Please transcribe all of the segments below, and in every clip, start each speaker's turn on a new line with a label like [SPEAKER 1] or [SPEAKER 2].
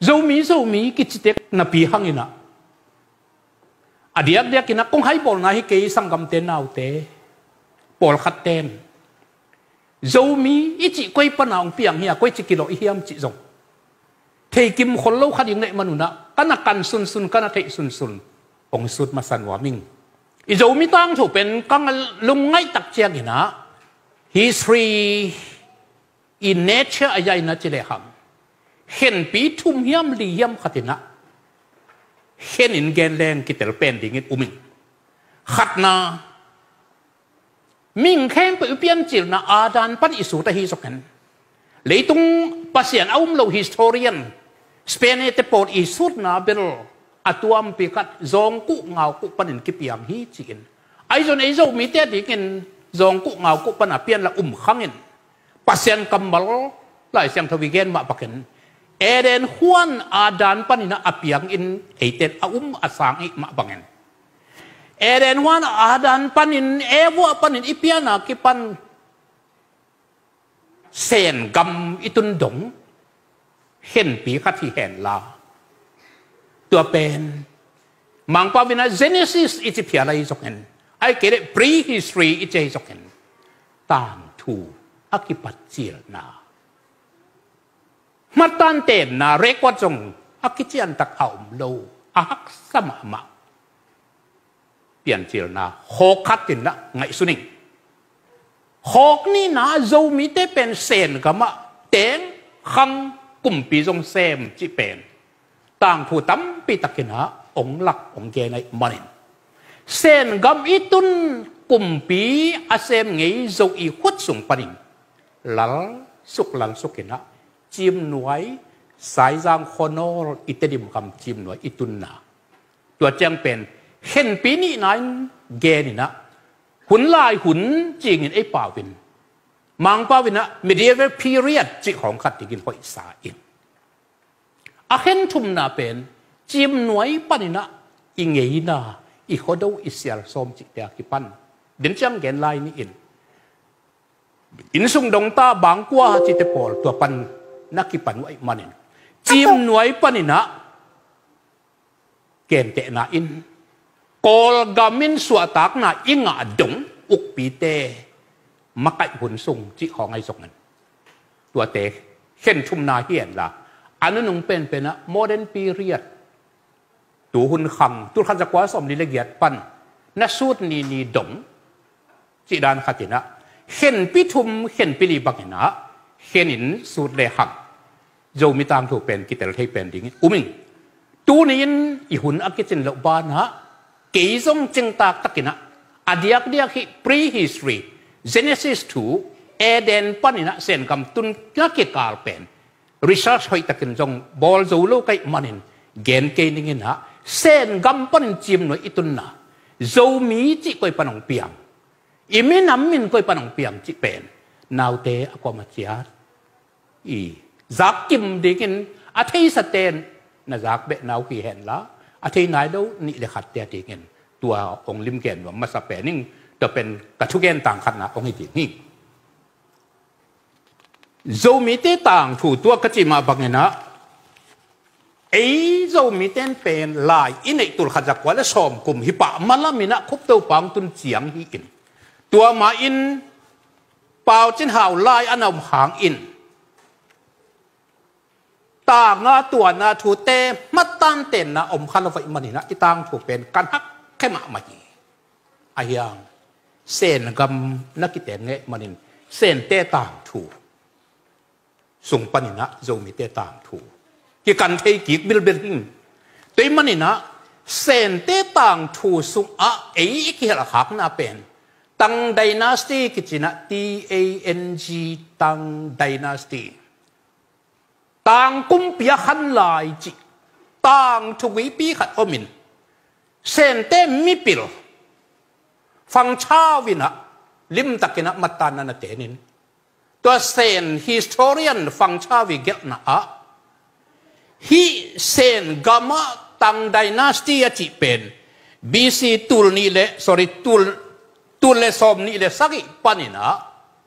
[SPEAKER 1] zomi ki chitek na pi hangina adiak dia kina kong hai bol na hi ke sangam te naute pol khat ten zomi ichi koi panang piang hi koi chi kilo hiam chi zong thei kim khol lo khat ing nei manuna kana kan sun kana thei sun ong sut ma san wa ming i zomi tang tho pen kang lung ngai tak chiang ina history in nature ayai na chile ham hen pi thum hiam li hiam khatina hen in gen leng kitel pen ding it uming khatna ming khem pe pian chil na adan pan isu ta hi sokan leitung pasian aum lo historian spain te port isut na bel atuam pi kat zong ku ngau ku panin ki piang hi chin ai zon ei zo mi te ding zong ku ngau ku pan a pian la khangin pasian kambal lai siang thawi gen ma paken eden huan adan panina apiang in eiten asang ik ma bangen eden huan adan panin ewo panin ipiana kipan sen gam itun dong hen pi khathi hen la tua pen mang pavina genesis iti phiala isoken ai kere prehistory iti isoken tam thu akipat chil na matan ten na rekwat jong akichian tak aum lo ahak sama ma pian chil na hokatin na ngai suning hok ni na zo mi te pen sen gama teng khang kumpi jong sem chi pen tang thu tam pi takina ong lak ong ge nai manin sen gam itun kumpi asem ngei zo i khut sung panin lal sukina chim nuai sai giang khonol itedim kam chim nuai itun na tua chang pen hen pi ni nai ge ni na hun lai hun jing in ei pawin mang pawin na medieval period chi khong khat tikin hoi sa in a hen thum na pen chim nuai panina i ngei na i khodo i sial som chi te ki pan den chang gen lai ni in sung dong ta bang kwa chi te pol tua pan nakipan wai manin chim nuai panina ken te na in kol gamin suatak na inga dong ukpi te makai hun sung chi khong ai sokan tua te khen thum na hian la anunung pen pena modern period tu hun kham tu khan jakwa som ni le giat pan na sut ni dong chi dan khatina khen pi thum khen pi li bakina khenin sut le ham zo mi tang thu pen kitel thei pen ding uming tu nin i hun akichin lo ba na ke zong ching tak takina adiak dia hi prehistory genesis 2 eden panina sen kam tun ka ke kal pen research hoi takin jong bol zo lo kai manin gen ke ning na sen gam pan chim no itun na zo mi chi koi panong piang iminam min koi panong piang chi pen naute akoma chiat i zak kim dingin athei saten na zak be nau ki hen la athei nai do ni le khat te dingin tua ong lim gen wa ma sa pe ning to pen ka thu gen tang khat na ong hi ni zo mi te tang thu tua ka chi ma bangena ei zo mi ten pen lai in ei tul khat jak wa la som kum hi pa malamina khup to pang tun chiang hi in tua ma in pao chin hao lai anom hang inตางาตัวนาทูเตมัดตันเต็นนะอมคันไฟมันนี่นะอีตางถูกเป็นการฮักแค่มาไม่อายังเส้นกำนักกิเตนเงมันนี่เส้นเตต่างถูส่งปันนี่นะโจมีเตต่างถูกี่กันเทกิกบิลเบลหิงตัวมันนี่นะเส้นเตต่างถูส่งเอ้ยกี่หลักหักน่าเป็นตั้งไดนาสตีกิจนะ TANG ตั้งไดนาสตีต่างกุมปีขันลายจิต่างทุกวิปีขัดอมินเซนเตมิปิลฟังชาวินะลิมตะกินะมัตตานันเตนินตัวเซนฮิสโตเรียนฟังชาวิเกลนะฮิเซนกามะตังไดนาสตีจิเป็นบีซีตูลนี่เลตูลเลสอมนี่เลสักิปานินะ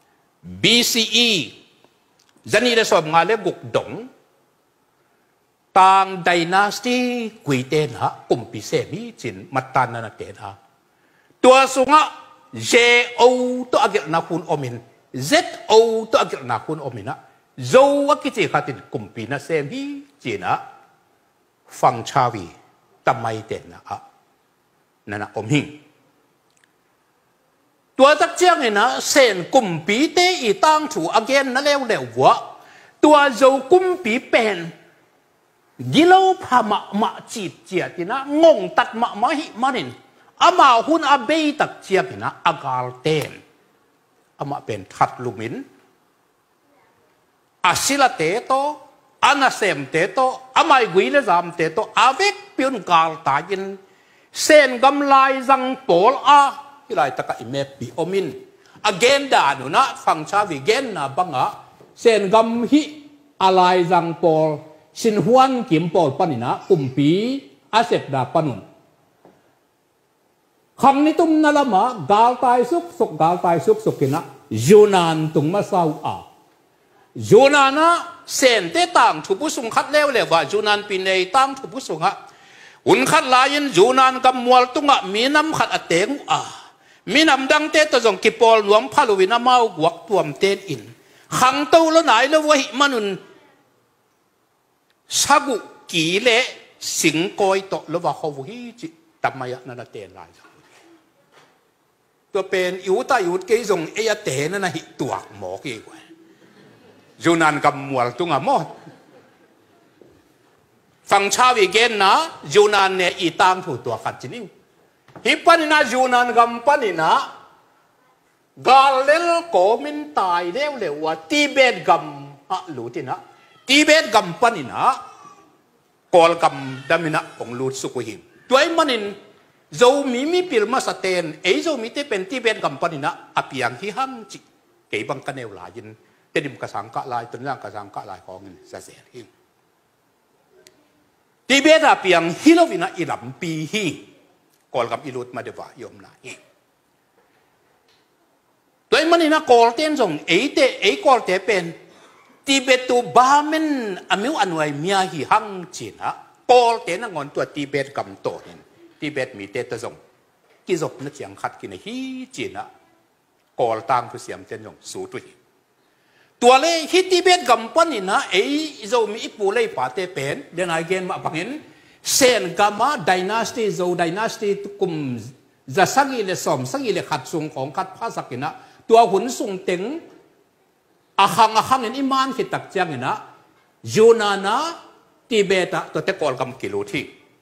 [SPEAKER 1] BCEจันนี่เลสอบงานเลกุกดงต่างไดนาสตีกุยเตนะกุมพิเศษมีจินมัตตานันเตนะตัวสุงะ JO ตัวอักษรนาคุณอมิน ZO ตัวอักษรนาคุณอมินะโจวักิจิขัดินกุมพินะเซมีจินะฟังชาวีตำไมเตนะนั่นนะอมหิงตัวจักเจียงนะเซนกุมปีเตอีตั้งถูอเกนนั่นแล้ววะตัวโจกุมปีเป็นกิโลพามะมะจีบเจียตินะงงตัดมะมะหิมานินอามาหุนอาเบยตักเจียตินะอากาลเตนอามาเป็นทัดลุมินอาศิลเตโตอานาเซมเตโตอามากุยเลซามเตโตอาเวกพิอนกาลตายินเซนกำไลจังโปลที่ไรตะกะอิเมปีอมินอเกนดานุนะฟังชาวิเกนนะบังอะเซนกำฮิอะไรจังโปลสินหวนกิมโปลปนินะกุมปีอาเซตดาปนุนคำนี้ตุ้มนั่นละมากาลตายสุกสุกกาลตายสุกสุกกินะยูนานตุงมาสาวยูนานนะเซนเตตังทุบุสุงคัดเลวเลวว่ายูนานปีในตังทุบุสุงะอุนขัดลายินยูนานกำมวลตุงะมีน้ำขัดอเตงมีน้ำดังเตตจงกิปอลหลวงพาลวินามาหวักตัวมเตนอินขังตัวละไหนละวะหิมันุนสักุกีเลสิงโกยโตละวะเขาวิจิตมายะนันเตนลายตัวเป็นอิวตาอิวเกยจงเอเตนนะหิตัวหมอกี่กว่ายูนานกำมวลตุงะมอดฟังชาวิเกนนะยูนานเนี่ยอีตามถูตัวขัดจินิวฮิปันนะยูนานกำปันนะกาเลลโกมินตายเร็วเร็วว่าทิเบตกำรู้ที่นะทิเบตกำปันนะกอลกำดามินะของลูดสุกุหิมตัวไอ้มันนินโจมีพิลมาสเตนไอ้โจมีที่เป็นทิเบตกำปันนะอภิยังที่ห้ามจิเก็บังกันเอวลายินเตดิมกสังกะลายตุนล่างกสังกะลายของเงินเสียหิมทิเบตอภิยังฮิโลวินะอิลัมปีฮีกอลกับอิลุดมาเดวะยมนาฮีตัวมันนี่นะกอลเตนส่งไอ้กอลเตเป็นทิเบตุบาเมนอมิวอันไวเมียฮีฮังจีนะกอลเตนงอนตัวทิเบตกำโตเห็นทิเบตมีเตตส่งกิจบนักเสียงขัดกินฮีจีนะกอลตามผู้เสียงเตนส่งสู้ตัวตัวเล่ฮิทิเบตกำปั้นนี่นะไอ้โจมีอิปูเล่ปาเตเป็นเดนไอเกนมาบังเห็นเซนกามาไดนาสตีโจไดนาสตีตุกุมจะสักิเลสอมสักิเลขัดสุงของขัดพาสักินะตัวหุ่นสุงเต็งอาคังเห็นอิมานคิดตักเจียงนะยูนานะทิเบตตัวเตกอลกำกิโลที่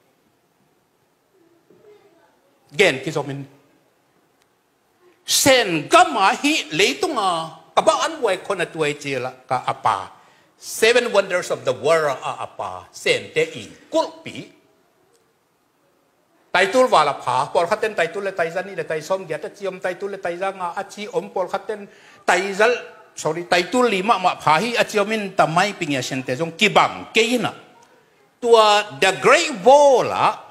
[SPEAKER 1] เกนกิโซมินเซนกามาฮิเลยตุงกับบ้านวัยคนตัวเจละกับอาปา Seven Wonders of the World อาปาเซนเตอีกุลปีไตตุลวาลผาปอลขัดเต้นไตตุลเลไตจันนี่เลไตส้มเกียรติเจียมไตตุลเลไตจังอาชีอมปอลขัดเต้นไตจัล sorry ไตตุลลิมะผาฮีอาชีอมินทำไมปิงยาเซนเตจงกิบังเกยินะตัว The Great Wall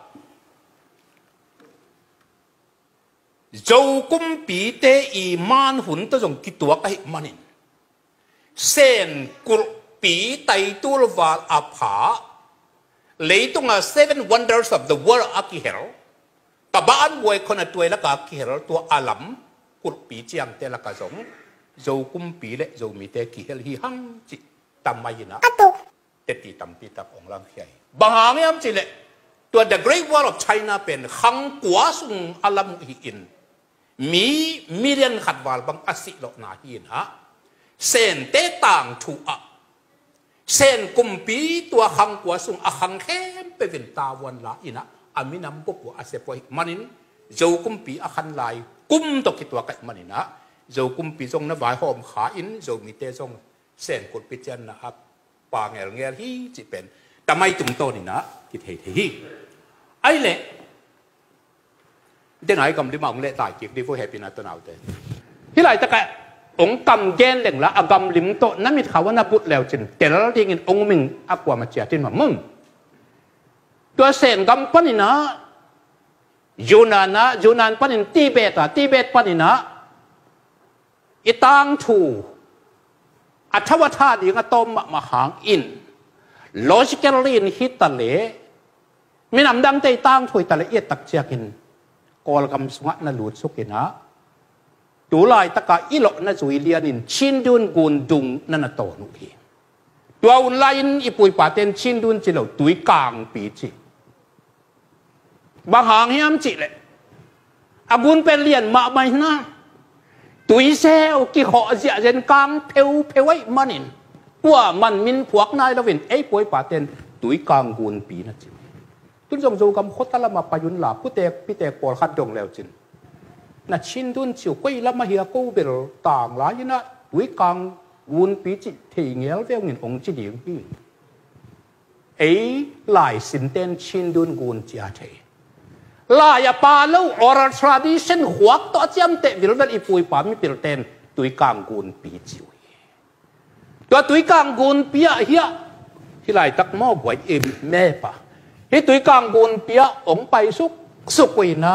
[SPEAKER 1] โจกุมปีเตอีมานหุ่นตัวจงกิตัวไอ้มันนี่เซนกุลปีไตตุลวาลอาผาเลยตรงSeven Wonders of the World อากิเฮลกับบ้านวัยคนตัวละกากิเฮลตัวอาลัมกุลปีเจียงเตละกาสงโจกุมปีเลโจมีเตกิเฮลฮีฮังจิตามมายินะเตติตามปีตับองลังใหญ่บางอย่างจิเลตัว The Great Wall of China เป็นขังกัวสุงอาลัมฮิอินมีมิเรียนขัดวาลบางอสิโลนาฮีนะเซนเตต่างถูกเส้นกุมปีตัวขังกัวสุงขังเข้มไปเป็นตาวันละอินะอามินำบุกอาเซปอยมันินเจ้ากุมปีขันลายกุมตกิตัวกันมันินะเจ้ากุมปีทรงนบายหอมขาอินเจ้ามีเตทรงเส้นกุลปิจันนะครับปางเงลเงลฮีจิเป็นแต่ไม่ตุ่มโตนี่นะกิเทฮีไอ้เละเดี๋ยวไหนกำลิมาองเละตายจิกดีฟูแฮปปี้นะตัวเอาเตที่ไรตะแกองกำเกณฑ์เหล่งละอกำลิมโตนั่นมีข่าวว่านับบุตรแล้วจริงแต่ละที่เงินองมิงอักว่ามาเจียตินมามึงตัวเซนกำปนินะยูนานปนินทิเบตปนินะอิตังทูอัฐวธาตุยังตมมาหางอิน logically in hit tale min am dang te tang thui tale e tak chiakin kol kam sunga na lut sukina tu lai taka ilo na zui lian in chin dun gun dung na na to nu hi tua un lain ipui paten chin dun chi lo tui kang pi chi bang hang hiam chi le abun pen lian ma mai na tui seo ki ho zia zen kang peu ai manin qua man min phuak nai lovin ei poi paten tui kang gun pi na chi tun jong zo kam khotala ma payun la pi tek por khat dong leo chin na chin dun chiu koi lama hia ko bel tang la ina tui kang gun pi chi thei ngel veo ngin ong chi ding hi ei lai sin ten chin dun gun chia thei la ya pa lo oral tradition huak to chiam te vil vel ipui pa mi pil ten tui kang gun pi chiu to tui kang gun pia hia hi lai tak mo boi em me pa hi tui kang gun pia ong pai suk wi na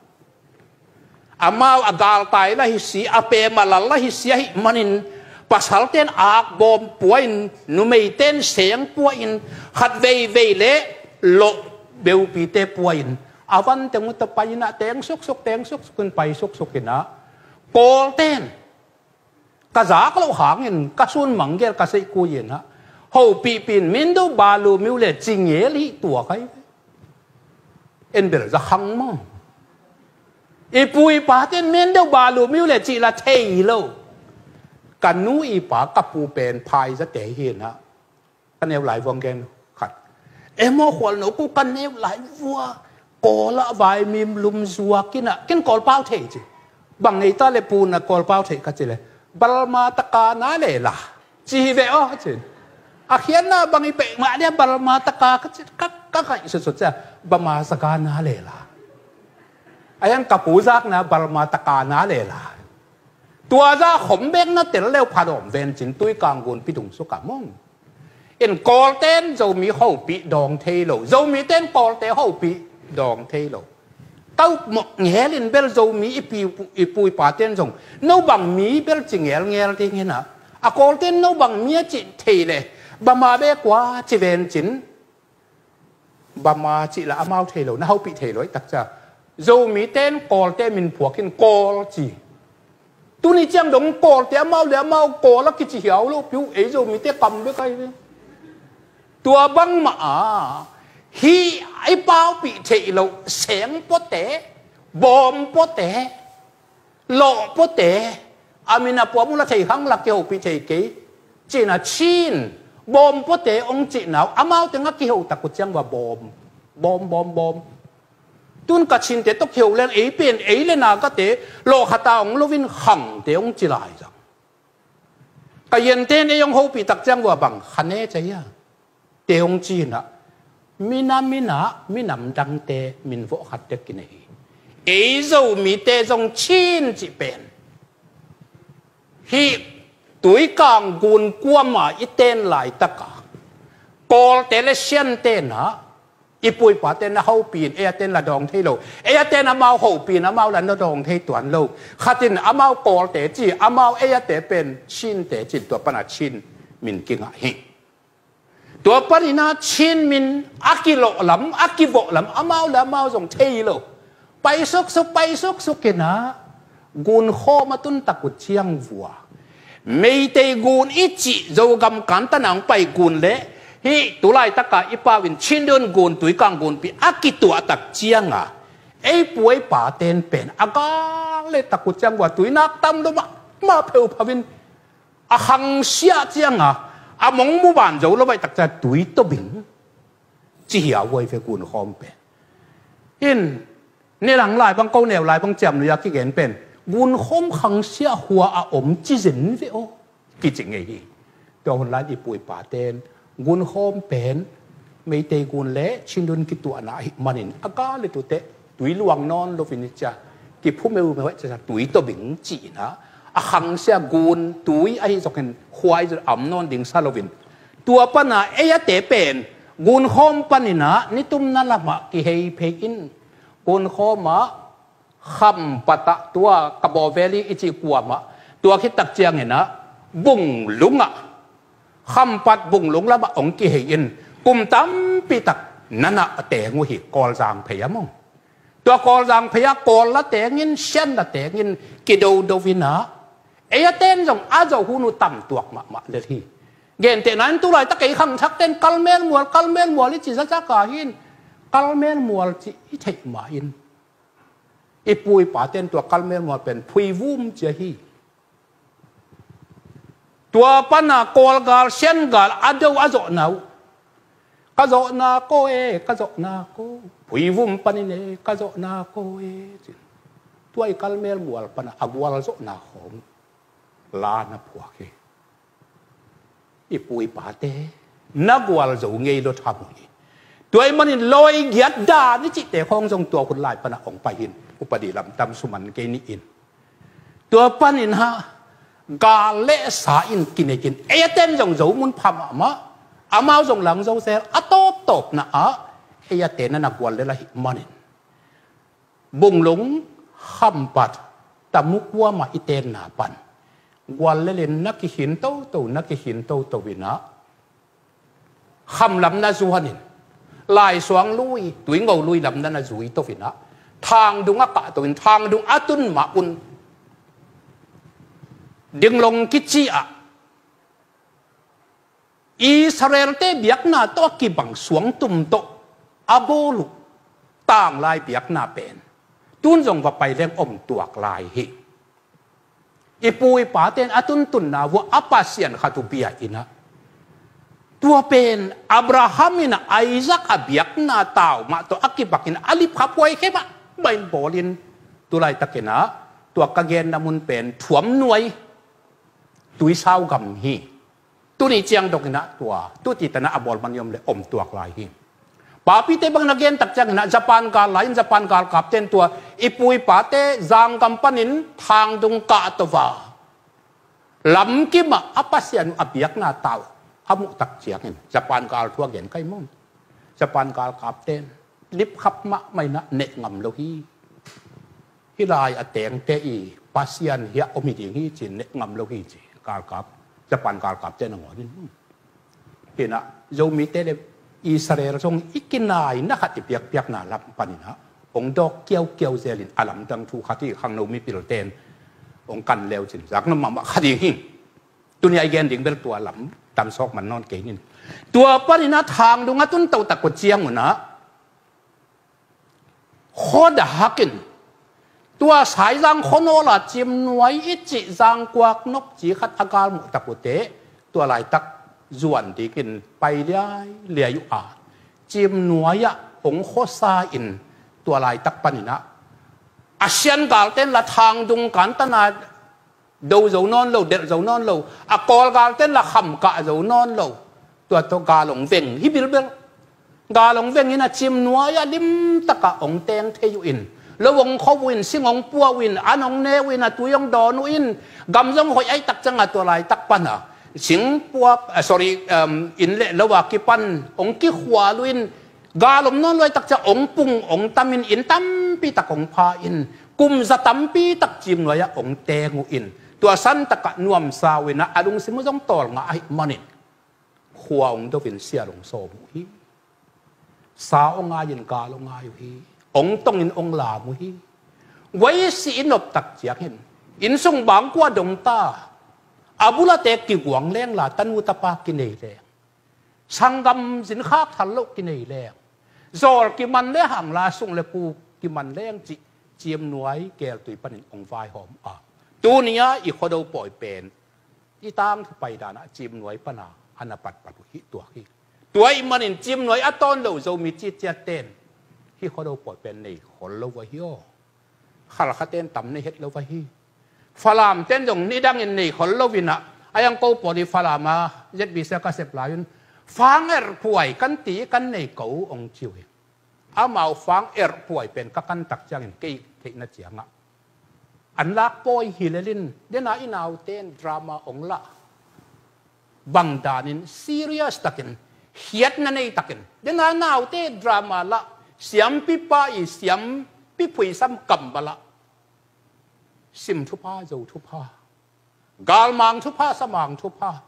[SPEAKER 1] amau agal tai la hi si ape malal la hi si hi manin pasal ten ak bom puain nu mei ten seng puain khat vei le lo beu pi te puain avan te mu ta paina teng suk teng suk kun pai suk kina kol ten ka za lo hangin ka sun mangel ka sei ku yin ha ho pi pin min do balu miu le jing ye li tua kai en bel za hang mo e pui pa ten min do balu miu le chi la thei loกันนู้อีป่ากับปูเป็นพายจะเตะเห็นนะกันเนวหลายวงแกนขัดโมขวัญหนูกูกันเนวหลายวัวกอละใบมีลุมซัวกินอ่ะกินกอลเป้าเทจิบางในตาเลปูนะกอลเป้าเทกันจิเลยบาลมาตะกานาเลยล่ะจีเวอจิอาเขียนนะบางอีเปะมาเนี่ยบาลมาตะกาก็จิก็สุดๆจะบามาสกานาเลยล่ะไอ้ยังกับปูซักนะบาลมาตะกานาเลยล่ะตัวจ้าขมเบงนั่นเต๋อเลี้ยวพาดอมเวนจินตุ้ยกางกุนพิดุงสุกามงเอ็นกอลเต้นจะมีเข้าปีดองเทโลจะมีเต้นกอลเต้เข้าปีดองเทโลเต้าหมกเงลินเบลจะมีอีปุยป่าเต้นส่งนู้บังมีเบลจิงเงลที่เห็นนะอะกอลเต้นนู้บังมีจิเทเลยบามาเบกว่าจิเวนจินบามาจิละอามาเทโลน่าเข้าปีเทโลตักจ้าจะมีเต้นกอลเต้มินผัวกินกอลจีตัวนี้จังดงกอดแต่เมาแล้วเมากอแล้วกิจเหี่ยวลูกผิวเอ๋ยมีแต่กำด้วยกันตัวบังมาฮีไอ้เป้าปีเทเราเสียงปดเตะบอมปดเตะหล่อปดเตะอามินาปัวมุลเทขังหลักเกี่ยวปีเทกี้จีน่าชินบอมปดเตะองจีน่าอามาแต่งักเกี่ยวตะกุจังว่าบอมตุนกัดชินเตตกเขียวเล่นเป็นเล่นนาก็เตะโลหะตาองโลวินขังเตองจิลายจังก็ยันเตนยองโฮปีตักจังว่าบังคันเนใจยะเตองจีน่ะมินำดังเตมินโวขัดเตกินเรามีเตจงชินจิเป็นฮีตุยกางกุนกัวมาอีเตนหลายตะกากอลเตเลเชียนเตนะอีปุยป่าเต้นน่ะเขาปีนเต้นละดองเทโลเต้นอามาเขาปีนอามาละดองเทตวนโลขัดินอามาโกลเตจีอามาเตเป็นชินเตจิตัวปนัดชินมินกิงะฮิตัวปนินาชินมินอากิโลลำอากิโบลำอามาละมาส่งเทโลไปสุกกินะกุนข้อมาตุนตะกุดเชียงวัวไม่เตกุนอิจิโจกำกันตะนังไปกุนเละฮีตุลายตะกาอีปาวินชินเดินกุนตุยกังกุนปีอากิตัวตักเจียงอ่ะป่วยป่าเต้นเป็นอากาเลยตะกุจังว่าตุยนักตั้มลงมาเผาพาวินอาหังเสียเจียงอ่ะอามงมุบานโจลไปตักจะตุยตัวบิงจีเหี่ยวไว้เฟกุนคอมเป็นอินในหลังลายบางเก้าแนวลายบางแจมหรือยากิเห็นเป็นกุนคอมขังเสียหัวอาอมจีสินเฟโอกิจิงไงฮีตัวคนร้ายอีป่วยป่าเต้นกุนโฮมเป็นไม่เตกุนเละชินดุนกิตัวน่ะมันอินอากาเลยตัวเตะตุยลวงนอนโลฟินิจ้ากิผู้ไม่รู้ไม่ว่าจะตุยตัวบิงจีนะอาหังเสียกุนตุยไอ้สกันควายจะอ่ำนอนดิ่งซาโลวินตัวปนะเตะเป็นกุนโฮมปนินะนิตุมนั่นละมะกิเฮเพกินกุนโฮมะคำปะตะตัวกระบอกเวลีอิจิกัวมะตัวคิดตักเจียงเห็นนะบุ้งลุงอ่ะคำปัดบุงหลงละบะองกิเหินกุมตั้มปีตักนั่นอะแต่งูหิกอลจางพยามงตัวกอลจางพยากอลละแต่งินเช่นละแต่งินกิโดโดวินะเอเต้นจงอาจจะหูนุต่ำตัวมาเลยที่เกณฑ์แต่นั้นตัวไรตะเกียขังชักเต้นกัลเมนมัวลิจิสัจกาหินกัลเมนมัวจิอิเทมาอินอีปุยป่าเต้นตัวกัลเมนมัวเป็นพุยวุ้มเจฮีตัวปนากอลกาลเช่นกาลอาเดวอาโจนาวกาโจนาโกเอกาโจนาโกพุยวุ้มปนิเนกาโจนาโกเอตัวไอ้กัลเมนมัวปนาอากวาลโจนาหอมลาณพวกเออีปุยป่าเต้นักวาลโจเงยโดทำนี่ตัวไอ้มันนี่ลอยเหยียดด่านี่จิตแต่ของทรงตัวคนลายปนาองไปหินอุปดิลำตำสุมันเกนิอินตัวปนินฮะกาเลสาอินกินกินเอเต้นจงโจมุนพามะอามาจงหลังจงเซลอะตบนะอะเฮียเต้นนักวาลเลยละหิมันนินบุงหลงข้ามปัดตะมุกว่ามาอิเตนนาปันวาลเล่นนักหินโตนักหินโตวินะคำลำนาจูฮันินลายสวงลุยตุยงเอาลุยลำนาจูยโตวินะทางดุงอากาศตัวทางดุงอาตุนมาอุนดึงลงกิจิอะอิสราเอลเตเบียกนาตัวกิบังสวงตุ่มโตอาโบลุต่างลายเบียกนาเป็นตุนจงว่าไปเรื่องอมตัวกลายฮิอีปุยป่าเต้นอาตุนตุนนาว่าอัปปาเซียนขัตุเบียอินะตัวเป็นอับราฮัมอินะไอซักอเบียกนาตาวมาตัวอักิบักินอาลิบขับไว้แค่มาใบบอลินตัวไรตะเกนะตัวกระเกนนามุนเป็นถ่วมหน่วยตุยเศร้ากำฮีตัวนี้เจียงดอกนะตัวติดนะอบอลมันยมเลยอมตัวกลายฮีป่าพิเตบังนักเกนตักจังนะญี่ปุ่นกาลายญี่ปุ่นกาลกับเต้นตัวอีปุยป่าเตจางกำปนินทางดงกาตวาลำกิมะอัปปะเสียนอเบียกนาตาวอามุตักเจียงเห็นญี่ปุ่นกาลทั่วเห็นใกล้มุ่งญี่ปุ่นกาลกับเต้นลิบขับมะไม่นะเนกงำโลฮีฮิลายอเตงเตอีปัสเซียนเฮียอมิดิงฮีจินเนกงำโลฮีจีกาลกับญี่ปุ่นกาลกับเต้นหัวดินเห็นนะโยมิเตเลอิสราเอลทรงอิกินายนักติเปียกนาลับปนินะองดอกเกี่ยวเซลินอลัมดังทูขัดที่ขังโนมิปิโรเตนองกันเลวจินจากนั้นมาขัดยิงตัวนี้ไอเกนดิ่งเป็นตัวหลับตามซอกมันนอนเก่งนี่ตัวปนินะทางดูงั้นตุนเต่าตะกดเจียงหมดนะโคดฮักินตัวสายรังโคโนลาจิมหน่วยอิจิรังกวักนกจีขัดอากาศหมดตะกดเตตัวลายตักจวนที่กินไปได้เลียอยู่จิมหน่วยองโคซาอินตัวลายตักปนินะอาเซียนกาลเต้นละทางดุงกันตนาดูเจ้านอนโลเด็ดเจ้านอนโลอากอลกาลเต้นละคำกะเจ้านอนโลตัวกาหลงเวงฮิบิลเบลกาหลงเวงนี่นะจิมหน่วยลิมตะกะองเตงเทยูอินแล้ววงเขาวินซิงองปัววินอันองเนวินตัวยองดอนุอินกำจังหอยไอตักจังตัวลายตักปันสิงปัวsorry อินเละละว่ากิปันองกิขวาลุอินกาลมนอนลอยตักจะองปุงองตามินอินตัมปีตักองพาอินกุมสตัมปีตักจิมลอยองเตงูอินตัวสันตะกะนวมสาวินะอดุงสิมุจงตอลงาไอมันนินขวาองดวินเสียลงโซมุฮีสาองอายินกาลงอาอยู่ฮีองต้องอินองลามุฮีไว้สิอินอบตักเจียเห็นอินทรงบางกว่าดงตาอาบุลาเตกิกวงแรงลาตันวุตปากินเอแรงสังกำสินค้าทันโลกินเอแรงจอลกิมันเลหังลาสุงเลปูกิมันแรงจิเจียมหน่วยแก่ตุยปนินองไฟหอมตัวนี้อีกคนเดียวปล่อยเป็นอีตั้งไปดานะเจียมหน่วยปนาอันปัดหิตัวฮีตัวอีมันเจียมหน่วยอัตอนเราจะมีจิตเจเต้นที่เขาเดียวปล่อยเป็นในคนเราวะฮิโอข้าราชการเต้นต่ำในเฮ็ดเราวะฮีฟาลามเต้นตรงนี้ดังinนี่คนลวินะไอ้ยังกูปอดีฟาลามาเจ็ดบิเซก็เสพลายุนฟังป่วยกันตีกันในกูองจิวอามาฟังป่วยเป็นกันตักจังกี่เทนเจียงอันลักปอยฮิเลลินเดน่าอินเอาเต้นดราม่าองละบังดานินซีเรียสตักินเฮียดนั่นเองตักินเดน่าหนาวเต้ดราม่าละเสียมปิปายเสียมปิปุยซ้ำกำบละซิมทุพาเจ้าทุพากาลมังทุพาสมังทุพา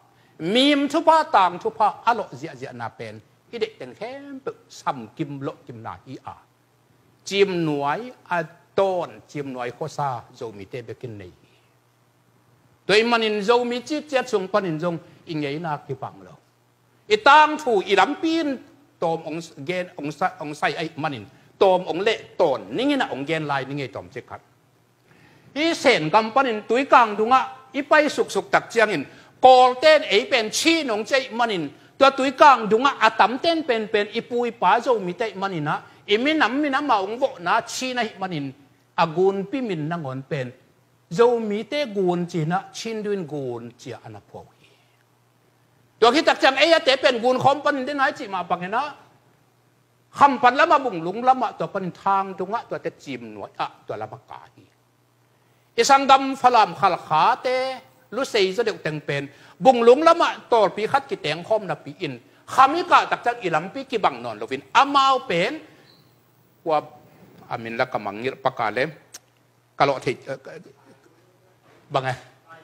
[SPEAKER 1] มีมทุพะต่างทุพะอโลเจียนาเป็นอีเด็กแต่งแค่ซ้ำกิมโลกิมนาอีอาจิมหน่วยอต้นจิมหน่วยโคซาโจมีเตเบกินนี่โดยมันอินโจมีจิตเจ็ดส่งปันอินจงอิงไงนักที่ฟังเราอีตั้งถูอีลำปีนตอมองเกนองไซไอมันอินตอมองเละตอนนี่ไงนะองเกนลายนี่ไงตอมเจ็ดขัดอีเซนกำปันอินตุยกลางดุงะอีไปสุกตักเจียงอินกอลเต้นไอเป็นชีนองใจมันอินตัวตุยกลางดุงะอาตัมเต้นเป็นอีปุยป้าโจมีเตมันอินนะอีมินำมาองโวนะชีนะมันอินอากุนพิมินนังอนเป็นโจมีเตกุนจีนะชินดุนกุนจีอานาพอฮีตัวคิดตักจังเอยเตเป็นกุนคอมปันได้ไหนจีมาปังเห็นนะคำปันละมาบุงลุงละมาตัวปันทางดุงะตัวเตจิมหน่วยตัวละมากาฮีอิสังกัมฟลามขลขาเตลุเซย์จะเด็กแต่งเป็นบุงลุงละมาตัวปีคัดกิแตงคอมนับปีอินคำนี้ก็ตักจังอิลัมปีกิบังนอนลวินอามาเป็นว่าอามินละกำมังเงือกปากกาเล่มกะโลทิบังไง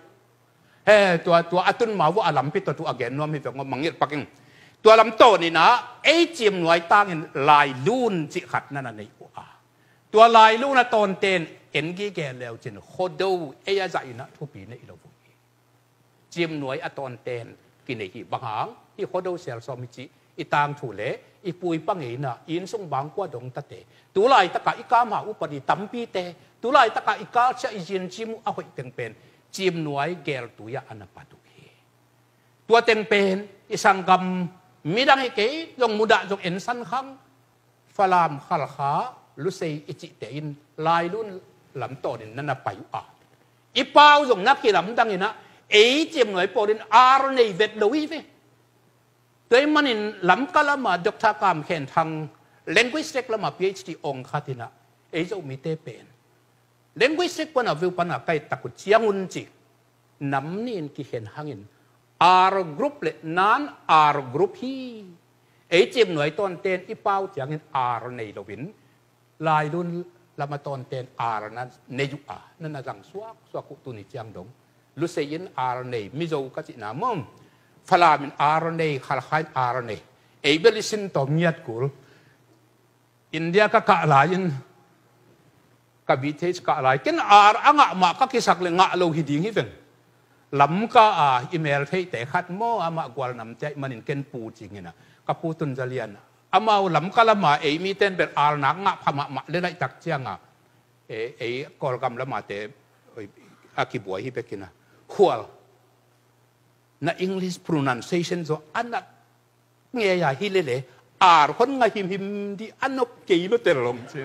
[SPEAKER 1] ตัวอัตุนมาว่าอาลัมปิตัวอเกนนัวมีแบบมังเงือกปักกิ่งตัวลำโตนี่นะไอจิมหน่วยตั้งลายลูนจิขัดนั่นในอุอาตัวลายลูนตอนเต้นเอ็นกี้แกแล้วจินโคดูเอยาใจนะทุกปีในอิโลบุยจิมหน่วยตอนเต้นกินในที่บางหางที่โคดูเซลซอมิจิอีตางถูเล่อีปุยปังเองนะอินทรงบางกว่าดงตะเตตัวลายตะกะอีกามาอุปนิตัมปีเตตัวลายตะกะอีกาเชอิจินจิมเอาไปเต็งเป็นจิมหน่วยเกลตัวยาอนาปาตุเฮตัวเต็งเป็นอิสังกัมมิดังเกยจงมุดะจงเอ็นสันคังฟลามขลขาลุเซอิจิเตอินลายลุ่นลำโตนินนั่นไปอยู่อีเป้าจงนักกีฬาดังเห็นนะเอจิมหน่วยโปรดินอาร์ในเวทโลวีเฟโดยมันลำกะละมาด็อกเตอร์กามเขียนทาง linguistic ละมา PhD องค์ขัดนะเอจะมีเตเป็น linguistic ปนวิวปนใกล้ตะกุดเชียงอุนจิน้ำนี่กิเห็นหางิน R group เลยนั้น R group ฮีเอจิมหน่วยตอนเต้นอีเป้าเจียงเงิน R ในโลวินลายรุ่นละมาตอนเต้น R นั้นในยุอานั่นน่ะจังสวกกุตุนิเจียงดงลุเซียน R ในมิโซกัจินามมฟลามินอาร์เนย์ขลายอาร์เนย์เอเบลิสินตอมยัดกุลอินเดียก็กะลายินกับวิเทศกะลายกินอาร์อ่างมาก็คิสักเลยงะโลหิดิ้งฮิเฟนลำก็อีเมลเทแต่ขัดโมอามากวาลนำใจมันเกินปูจริงนะกับปูตุนจะเลียนอามาลำก็ละมาเอมีเต้นเป็นอาร์นักงะพม่าเล่นไรตักเจียงเอกอลกำละมาเตอากิบวยฮิเปกินะขัวna English pronunciation so anak nghe ya hi le le ar khon nga him di anop ke lo terlom chin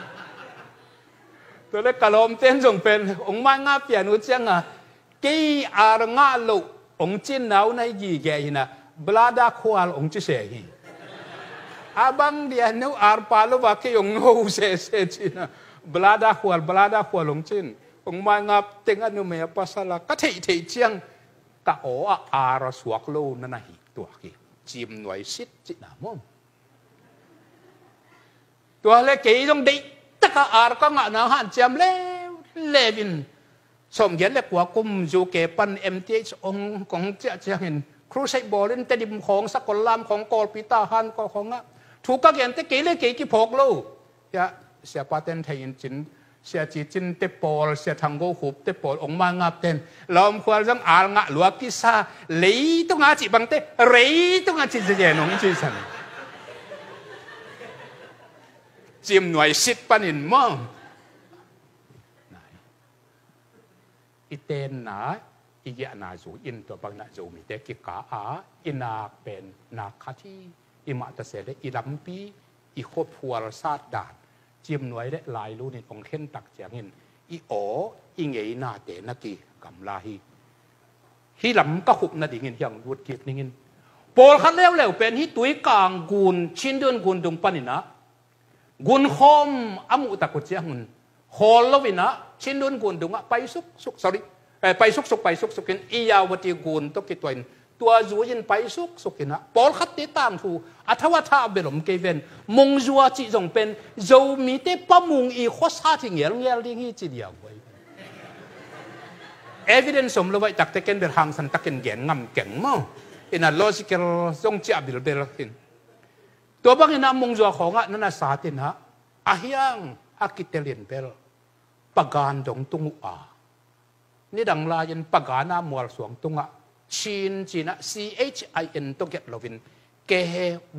[SPEAKER 1] to le kalom ten jong pen ong ma nga pian u chang a ke ar nga lo ong chin nau nai gi ge hina blada khwal ong chi se hi abang dia no ar pa lo wa ke ong ho se chin blada khwal ong chin ong ma nga teng anu me pasala ka thei chiangกะโออาร์สวกโลนั่นน่ะหิตัวกี่จิมหน่วยซิดจินามมตัวเล็กกี่ตรงดีตะกะอาร์ก็งะนาหันจำเลวินสมเกียรติเล็กกว่ากุมจูเกปันMTHองของเจ้าเห็นครูใช้บอลเล่นแต่ดิมของสกอลลามของกอลปิตาฮันก็ของอ่ะถูกก็เกียรติกี่เล็กกี่พกโลยะเสียปาเต้นไทยจินเสียจีจินเตปอลเสียทางโกหุบเตปอลองมางับเต้นลอมควรจังอางะหลวกิซาเลยต้องอาจิบังเตเลยต้องอาจิเจนงจิสันจิมหน่วยสิทธิ์ปนินมั่งอีเตนนะอีเยนาจูอินตัวบางนาจูมีเตกิกาอาอินาเป็นนาคาที่อิมาตเสดอีลัมปีอีโคพัวรซาดดาดจิมหน่วยได้ลายรู้นี่องเข็นตักเจียงเห็นอีโออีเงยนาเตนักีกำลาฮีลำก็หุบนาดิ่งเงินอย่างวุฒิกิจนี่เงินโปลคัดเร็วเป็นฮีตุยกลางกุนชินเดินกุนตรงปนินะกุนคอมอามุตะกุเจียงเงินฮอลลวินะชินเดินกุนตรงไปสุกsorryไปสุกกินอียาวติกุนตกิตัวตัวจูยินไปสุกกินนะโปลคัดติตามทูอัทวัฒน์เบลมเกเวนมงจัวจิจงเป็นจูมีเตปะมุงอีโคซาที่เงี้ยดิ่งจีเดียวไว้ evidence สมเลยว่าจากแต่เกินเบลหังสันตะเกินแกนงำเก่งมั้งอินา logical ทรงจีบบิลเบลกินตัวบางอินามงจัวของอ่ะนั่นน่ะสาธิตนะอาเฮียงอากิเตลินเบลปะการดงตุงอานี่ดังลายันปะการน้ำมัวสวงตุงอ่ะชินจีนะ CHIN ตัวเก็ตลวินเกเฮ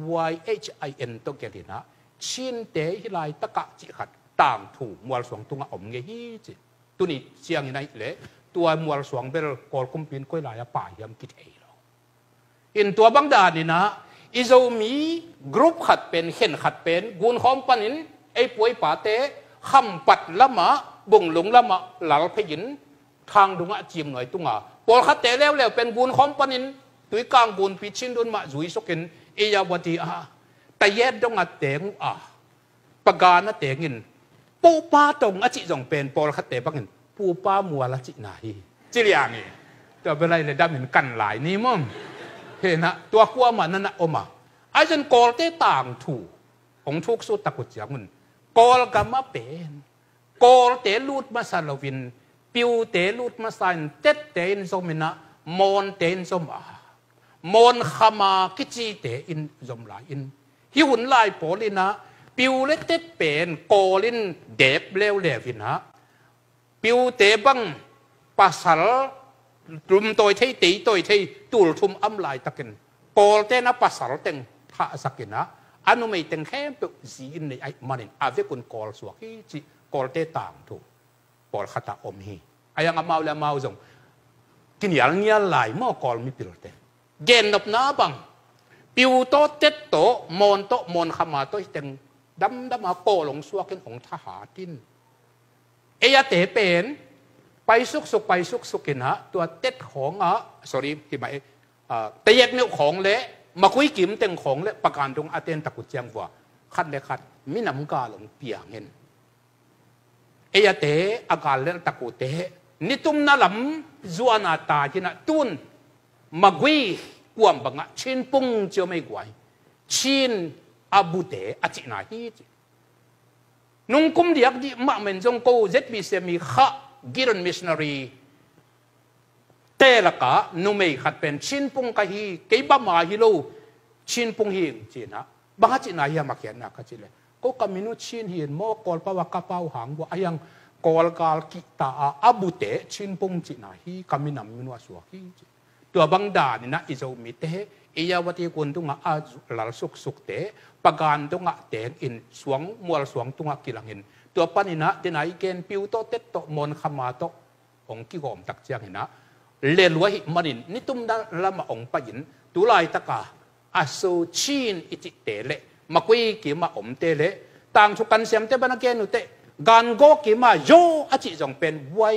[SPEAKER 1] YHIN ตัวเก็ตลินะชินเตฮิไลตะกะจิขัดต่างถูกมัวสวงตุงอ่ะอมเงฮีจิตัวนี้เชียงในเลยตัวมัวสวงเบลกอลกุมพินก้อยลายป่ายำกิดเอเราอินตัวบางดานี่นะอิโซมีกรุ๊ปขัดเป็นเข็นขัดเป็นกุนคอมปันินไอ้ป่วยป่าเตะคำปัดละมะบุงหลงละมะหลังพยินทางดงอาจิมหน่อยตุงอ่ะปอลขัดเตะแล้วเป็นกุนคอมปันินตุยกลางกุนปิชินดุนมาจุยสกินเอียาวดีอ่ะแต่แยกดงอาเตงอ่ะปะกานะเตงินปูป้าตรงอาจิจงเป็นปอลขัดเตะปังเงินปูป้ามัวละจิไหนจิเลียงนี่จะเป็นไรเลยดำเห็นกันหลายนี่มั้งเห็นนะตัวขั้วมันนั่นนะออกมาไอ้จนกอลเตต่างถูกองทุกสุดตะกุดจากมันกอลกัมมาเป็นกอลเตลูดมาซาลวินปิวเตลูดมาสันเต็ดเตนสมินะมอนเตนสมามอนขมากิจิเตอินสมลายอินฮิวุ่นลายโปลินะปิวเลเต็ดเป็นกอลินเดบเลวเลวินะปิวเตบังปัสสาวรุมตัวที่ตีตัวที่ตูลทุมอัมลายตะกินกอลเตนะปัสสาวเต็งท่าสักินะอนุไม่เต็งแค่เป็นสีในไอ้มันอาเวกุนกอลสวกที่จีกอลเตต่างถูกกอลขัดอมฮีไอ้ยังมาแล้วมาจงกินอย่างเงี้ยหลายมั่วกอลมีปิลเตเกณฑ์นับน้าบังปิวโตเต็ดโตมอนโตมอนขมาโตเต็งดำมาโปลงสวกของทหารทินเอยเตเป็นไปสุกไปสุกกินฮะตัวเต็ดของsorry ที่หมายแต่แยกนิ้วของเละมาคุยกิมเต็งของเละประการตรงอาเตนตะกุดเจียงว่าคัดเละคัดมินำกาลงเปียงเงินเอยเตอาการเละตะกุดเตนิตุมนาลำจวนอาตาที่น่ะตุนมาคุยกวมบังอ่ะชินปุ่งเจียวไม่กวยชินอาบุเตอจินาฮีนุ่งกุมเดียกดิมาเมนจงโกเจ็ดบีเซมีข้ากิรันมิชนารีเตละกะนุ่มไม่ขัดเป็นชินปุ่งกะฮีเก็บมาฮิโลชินปุ่งฮีจีนะบางจีน่าเฮียมาเขียนนะก็จีเลยก็กำมินุชินฮีนโมกอลปะวะกะเปาหางว่ายังกอลกาลกิตาอาบุเตชินปุ่งจีน่าฮีกำมินำมินุสัวฮีตัวบางดานี่นะอิโซมิเตเอียวัติกุนตุงอาหลังสุกเตปะการตุงอาเตงอินสวงมัวสวงตุงอากิลังอินตัวปนินะเดนายเกนปิวโตเต็ดโตมอนขมาโตองกิกอมตักเจียงเห็นนะเลลวะหิมันินนิตุมดาละมาองปะยินตุลายตะกาอาสูชินอิจิเตเลมาคุยกิมาอมเตเลต่างชุกันเสียมเตบันเกนุเตการโกกิมาโยอจิจงเป็น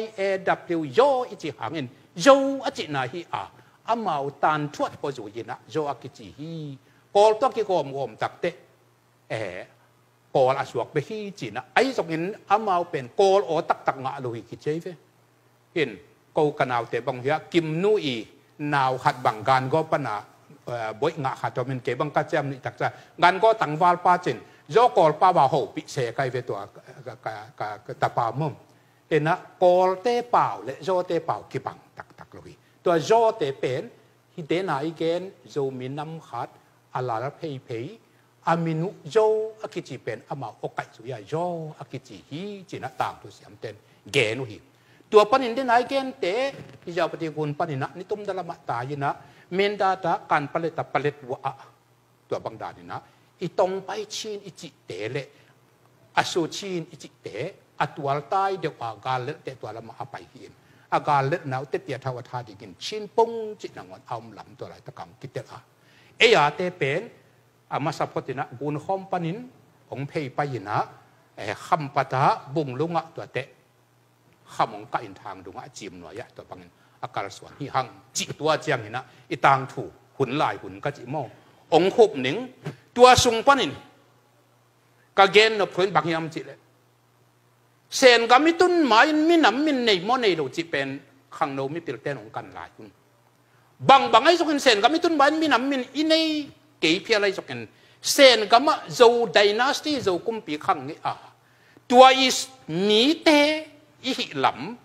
[SPEAKER 1] YAW โยอิจิหางอินโยอจินาฮีอามาอุตันทวดพอจูยินะโยอากิจิฮีกอลตัวกิกอมอมตักเตกอลอาสวกไปฮีจีนะไอ้สกินอามาเป็นกอลโอตักงะลุยกิเจฟเห็นกูกันเอาแต่บางอย่างกิมนูอีนาวขัดบังการก็ปนาบ่อยงะขัดตัวมันเก็บบังกัจเจมนี่ตักจะงานก็ตั้งวาลป้าจินโยกอลป้าว่าโหปิเสกไอเวตัวตาปามุมเห็นนะกอลเตเป่าและโยเตเป่ากิบังตักลุยตัวโยเตเป็นฮิเดนาอีเกนโยมินำขัดอาลาลเพย์อามินุโยอากิจิเป็นอามาโอไกสุยาโยอากิจิฮีจินะต่างตัวเสียมเต็นเกนุฮีตัวปนินได้ไหนเกณฑ์เตะที่จะปฏิกูลปนินะนี่ตุ้มดาละมาตายนะเมนดาตาการผลิตวะตัวบางดานี่นะอีตรงไปชีนอิจิเตเลอสูชีนอิจิเตอตัวตายเดี๋ยวอาการเล็ดเตตัวละมาไปหินอาการเล็ดหนาวเตเตียทาวทาดิกินชินปุ้งจินังวันเอาหลำตัวไรตะกังกิเตอะเอียเตเป็นอามาสัพพตินะกุนคอมปนินองเพย์ไปยินะคำปะทะบุงลุงะตัวเตข้ามองกอินทางดวงอาจิมหน่วยะตัวปังอาการสวนที่หังจิตัวเจียงเห็นนะอีต่างถูกหุ่นลายหุ่นกะจิโมองคุบหนิงตัวสุงปันินกะเกณฑ์นบพื้นบักยามจิเลยเซนกามิตุนหมายมินำมินในโมในดูจิเป็นขังโนมิปิลเตนของกันหลายคุณบางไอ้สุกินเซนกามิตุนหมายมินำมินอินในเกี่ยเพียอะไรสุกินเซนกามะโจไดนาสตีโจกุมปีขังนี่ตัวอิสมีเตอีหิลำต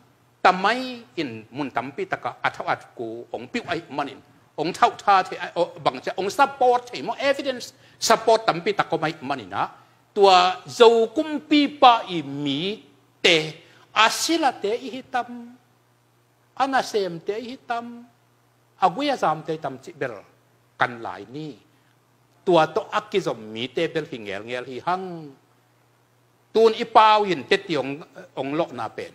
[SPEAKER 1] ทำไมอินมุนตั้มปีตะกะอัฐวัตกูองปิ้วไอ้มันอินองเท่าท่าที่บางจะองซัพพอร์ตที่มอเอวิเดนซ์ซัพพอร์ตตั้มปีตะกะไม่มันอินนะตัวเจ้ากุมปีปะอิมีเตอาศิลเตอิฮิตัมอานาเซมเตอิฮิตัมอากุยาซามเตตัมจิเบลกันหลายนี่ตัวโตอักกิจอมมีเตเบลหิงเงลเงลหิหังตูนอีปาวยินเตติองโลนาเป็น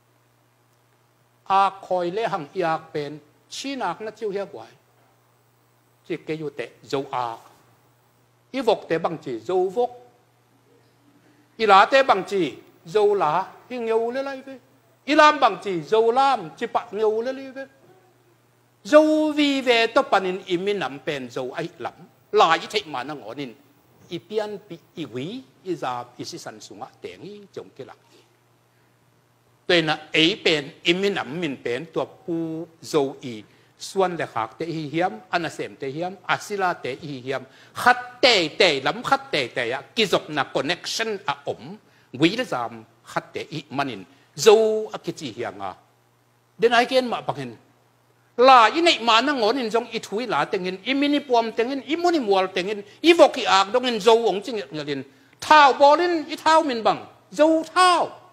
[SPEAKER 1] อาคอยเลหังอยากเป็นชีนักนัดจิ้วเฮียบไว้จิเกยุเตโจอาอีวกเตบังจีโจวกอีลาเตบังจีโจลาหิงเงวเลยเว้ยอีลามบังจีโจลามจิปะเงวเลยเว้ยโจวีเวตปันินอิมินำเป็นโจไอหลำลายที่มานังอนินอีเปียนปีอีวีอีซาอีสิสันสุงะเตงอีจงเกลักตัวน่ะเอเป็นอิมินำมินเป็นตัวปูโจอีส่วนเล็กหักเตอีเฮียมอันนั้นเสมเตอีเฮียมอาศิลาเตอีเฮียมขัดเตลำขัดเตอะกิจกนักคอนเนคชั่นอะอมวิลซามขัดเตอีมันินโจอะกิจิเฮียงะเดนไอเกนมาปังเห็นลาอินไอมานังอนินจงอิทุยลาเตงินอิมินิปวมเตงินอิมุนิมัวเตงินอีวกิอากดงินโจองจิงเงลินเท้าบอลินอีเท้ามินบังโจเท้า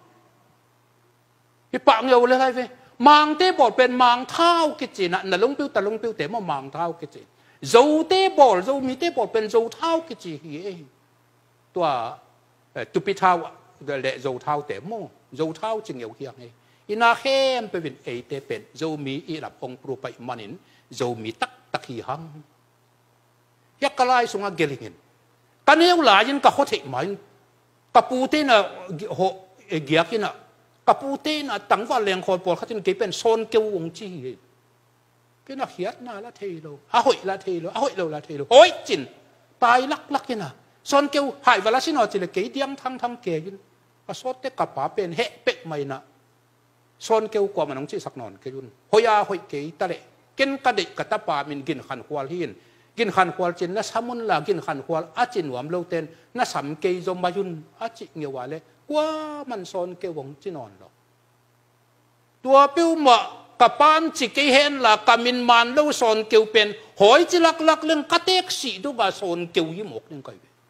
[SPEAKER 1] อีปะเงวเลยไรเว้มังเตบอลเป็นมังเท้ากิจินะนั่นลงปิ้วแต่ลงปิ้วแต่มามังเท้ากิจิโจเตบอลโจมีเตบอลเป็นโจเท้ากิจิเองตัวตุปิเท้าเดลโจเท้าแต่โมโจเท้าจิงเงวเฮียงเองอินาเข้มเป็นเอเตเป็นโจมีอีหลับองปรูไปมันินโจมีตักฮีหังยักกะไลสุงaเกลิงินกันเอวหลายินกะโคเทมันกะปูเตนะโหเกียกินะกะปูเตนะตั้งว่าแรงคนปอลเขาจึงเก็บเป็นโซนเกววงจีกินะเฮียนาละเทโลอะหอยละเทโลอะหอยโลละเทโลโอ้ยจินตายลักกินะโซนเกวหายเวลาสินอจิเลเกยเดียงทั้งเกยินกะโซเตกะป๋าเป็นเฮเป็กไม่นะโซนเกี่ยวกับมันน้องจีสักนอนเกี่ยุนหอยาหอยเกี่ยตะเละกินกระเดกกระตาปามินกินขันควาลหินกินขันควาลจินน่ะสามุนละกินขันควาลอาจินหวมเลวเตนน่ะสามเกี่ยจมบายุนอาจิเงียวาเลยว่ามันโซนเกี่ยวงจีนอนหรอกตัวปิ้วหมะกับปานจิเกี่ยเห็นละกามินมันเลวโซนเกี่ยวเป็นหอยจิลักเรื่องกระเตกสีดูบาโซนเกี่ยวยิ่งหมกยังไง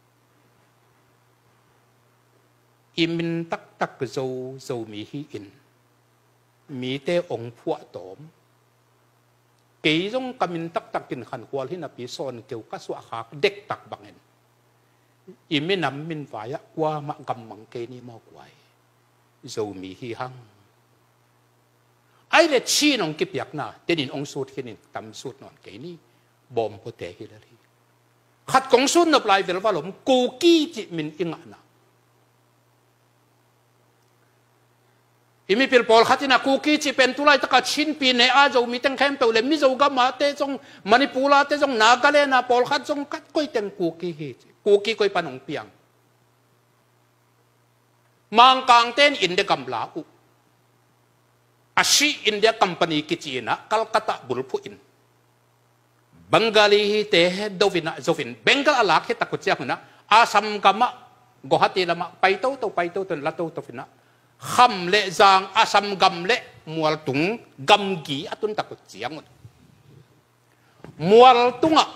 [SPEAKER 1] อิมินตักโจมีฮีอินมีเตองผัวตอมกี่จงกำมินตักกินขันควาลที่นับปีโซนเกี่ยวกับสวะขากเด็กตักบังเงินอิมินำมินฝ่ายกว่ามะกำมังเกนี่มากไว้โจมีฮีหังไอเล็ดชีนองกิบยักน่ะเดนินองสูดกินินตำสูดนอนเกนี่บอมโปเตฮิลลีขัดกงสูดนับลายเวลว่าหลมกูกี้จิมินอิงานะอิมิพิลปอลขัดนะกูกี้จีเป็นตุลายตะกัดชินปีเนอาโจมีตั้งแคมเปลเลมิโจกามาเตจงมันนิปูลาเตจงนากาเลนะปอลขัดจงกัดก้อยเต็งกูกี้เฮกูกี้ก้อยปนองเปียงมังกางเต้นอินเดียกัมลาอุอาชีอินเดียคัมปานีกิจีนะกัลกัตตาบุลพูอินบังกาลีเตะโดวินะโจวินเบงกาลอาลักเฮตะกุเจียนะอาสัมกามะโกฮัติละมะไปโตตนละโตฟินะคำเละจางอาสัมกำเละมัวตุงกำกีอัตุนตะกุเจียงมัวตุงอ่ะ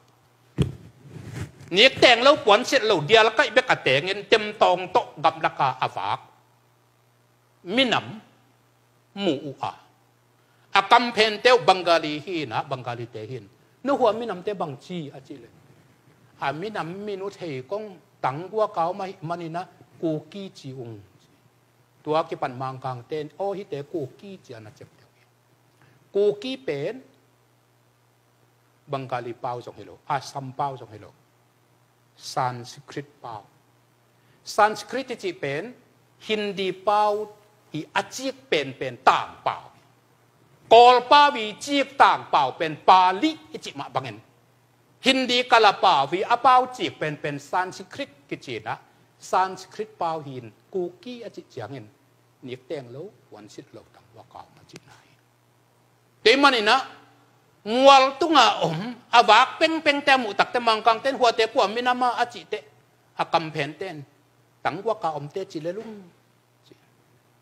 [SPEAKER 1] นี่แต่งแล้วปวนเสร็จแล้วเดียวแล้วก็เบกแต่งเงินเต็มตองโตกำลักาอาฝากมินำมูอาอากำเพนเตวบังกาลีฮีนะบังกาลีเตหินนึกว่ามินำเตบังจีอาจิเลยมินำมินุเทกงตังกัวเก่าไม่มันนี่นะกูกี้จีอุงตัวกิปันมังกางเต้นโอ้ฮิเตกูกี้จีนะเจ็บเดียวกูกี้เป็นบังกาลีเป้าสองฮิโลอาซัมเป้าสองฮิโลสันสกฤตเป้าสันสกฤตจีเป็นฮินดีเป้าอีอาจีกเป็นต่างเป้ากอลป้าวีจีกต่างเป้าเป็นปาลีอิจิมาบังเงินฮินดีกาลาเป้าวีอาเป้าจีกเป็นสันสกฤตกิจีนะสันสกฤตเป้าหินกูกี้อาจิตอย่างเงินนิกแตงแล้ววันสิทธิ์เราตั้งว่าเก่ามาจิตไหนแต่มันนี่นะมัวตุงอาอาบักเป็นแต่หมูตักแต่มังกังเต้นหัวเตะกว่ามินามาอาจิเตะอากำเพนเต้นตั้งว่าเก่าเตะจิเลลุง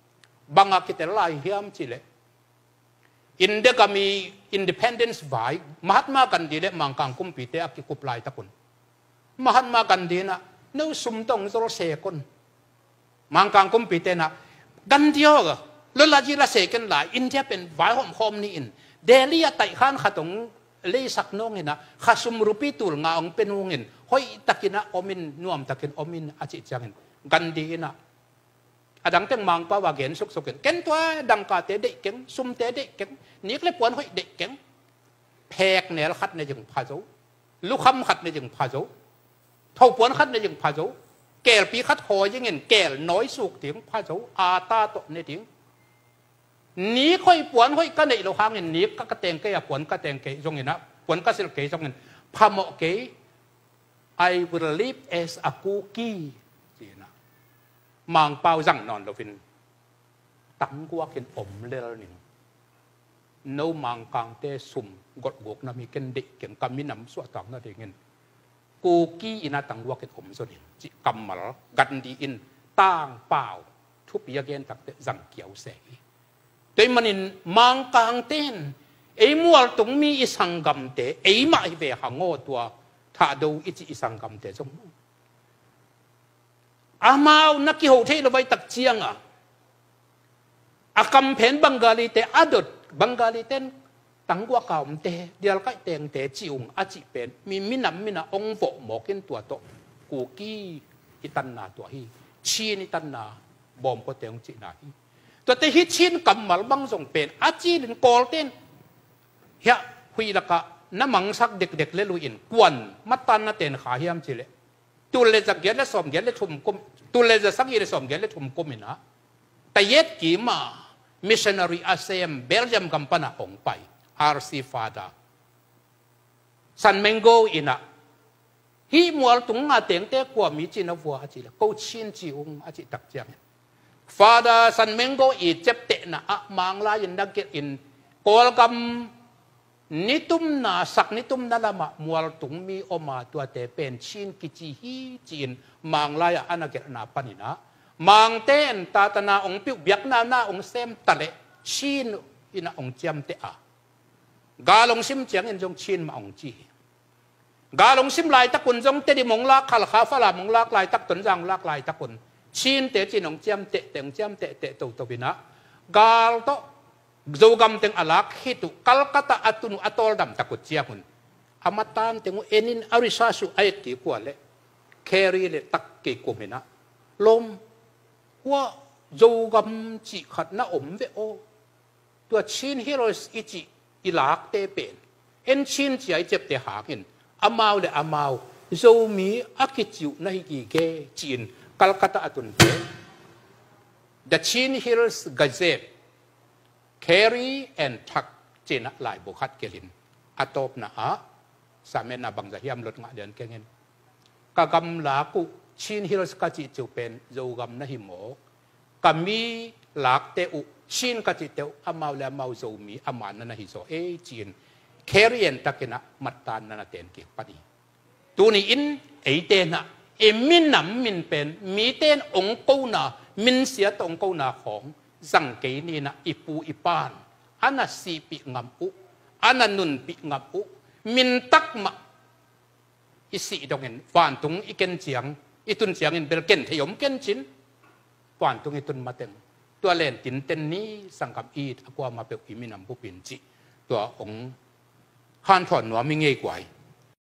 [SPEAKER 1] บางอาคิดอะไรเฮียมจิเลอินเดียก็มี independence ไว้มหาตมากันดีเลมังกังกุมปีเตอกิกุปลายตะกุนมหาตมากันดีนะนู้สุมตงโซโลเซกุนมังกังกุมปีเตนะกันเดียวก็แล้วลาจิลาเซกันหลายอินเดียเป็นไว้หอมนี่อินเดลียไต่ข้านขัดงเลยสักน้องเห็นนะข้าสมรูปีตุลงาองเป็นวงเงินห้อยตะกินะอมินนวมตะกินอมินอาจิจังเห็นกันดีนะอดังเต็งมังป้าวาเกนสุกสุกเกนตัวดังกาเตเด็กเก่งซุ่มเตเด็กเก่งนี่ก็เลยปวนห้อยเด็กเก่งแพกเนี่ยขัดในจึงพาโจลูกคำขัดในจึงพาโจเท่าปวนขัดในจึงพาโจแก่ปีขัดคอยังเงินแก่น้อยสุกถึงพาโจอาตาโตในถึงนี้ค่อยปวนค่อยก็ในเราหางเงินนี้ก็กระเตงเกยปวนกระเตงเกยจงเงินนะปวนก็สิลเกยจงเงินพาโมเกย I will live as a cookie มังเป้าจังนอนเราฟินตั้งกว่ากินอมเล่หนึ่งโนมังกังเตสุ่มกดบวกนามีกันเด็กเก่งกำมินำสวดตังนั่นเองเงินกูกี้อินาตั้งว่ากินอมส่วนนี้จิกำมาลกันดีอินตั้งเป้าทุบยาเกนตักเตจังเกี่ยวเสยโดยมันอินมังกังเต้นไอ้มัวตรงมีอิสังกัมเตไอ้มาไอ้เบหังโง่ตัวถ้าดูอิจิอิสังกัมเตจงอามาเอานักกิโฮเทเราไปตักเชียงอ่ะอากำเพนบังกาลีเตอดุดบังกาลีเต้นตั้งกว่าเก่าเตเดียวก็เตงเตจิอุงอาจิเป็นมีมินำมินะองโฟหมอกินตัวโตกูกี้อิตันนาตัวฮีชีนิตันนาบอมก็เตงจินาฮีตัวเตฮิชินกำมัลบังส่งเป็นอาจีลินโกลเต้นเฮียคุยละกะน้ำมังสักเด็กๆเล่ลุอินกวนมัตตันนาเตนขาเฮียมจิเลตุเลจะเกียรติสมเกียรติชุมกุมตุเลจะสักยีสมเกียรติชุมกุมินะแต่เย็ดกี่มามิชชันนารีอาเซียมเบลเยียมกัมปนาองไปอาร์ซีฟาดาซันเมงโกอินะฮีมัวตุงอาเตียงเตะกว่ามีจีนวัวอาจิละกูชินจีอุงอาจิตักจังฟาดาซันเมงโกอีเจ็บเตะนะมังลายินนักเก็ตอินโกลกัมนิตุมนาสักนิตุมนั่นละมามัวตุงมีอมาตัวเตเป็นชินกิจิฮีจีนมังลายอันนักเก็ตนาปนินะมังเต้นตาตนาองปิวเบียกนาองเซมตะเลชินอินะองเจียมเตอะกาลงซิมเจียงอินจงชินมาองจีกาลงซิมลายตะกุนจงเตดิมงลากขัลขาฟลามงลากลายตะกุนจังลากลายตะกุนชินเตจินองเจียมเตเตงเจียมเตเตตัวบินะกาลโตโจกำเตงอลักฮิตุกัลกัตอัตุนุอัตอลดัมตะกุเจียหุนอามาตันเตงเอ็นินอาริซาสุไอติกัวเลแครีเลตักกิกุมินะลมว่าโจกำจิขัดน้าอมเวโอตัวชินฮิโรสอิจิอิลักเตเป็นเอ็นชินจีไอเจ็บเตหากินอามาเลอามาโจมีอากิจิวนาฮิกิเกจีนกัลกัตอัตุนเตดัชชินฮิโรสกาเซบแครีแอนทักเจนะลายบุคัดเกลินอัตบนะอะสามเณรบังจะเฮียมลดงาเดินเก่งเงินกากำลากุชินฮิโรสกาจิจูเป็นโจกำนะฮิโมกามีหลักเตอุชินกาจิเตอุอามาเลอามาโจมีอามานันฮิโซเอจีนแครีแอนทักเกนะมัตตานนันเตนเก็บปนีตัวนี้อินไอเตนะเอมินนำมินเป็นมีเตนองกูนามินเสียตองกูนาของสังเกนีนะอิปูอิปานอันนั้นสีปิงัมอุอันนั้นนุนปิงัมอุมินตักมาอิสิดงเงินฟานตุงอิเกนเจียงอิตุนเจียงเงินเบลเกนเทยมเกนจินฟานตุงอิตุนมาเต็งตัวเล่นตินเต็นนี้สังกับอีดอกว่ามาเปลอิมินัมปุปินจิตัวองฮันถอนหัวมิเงยกวย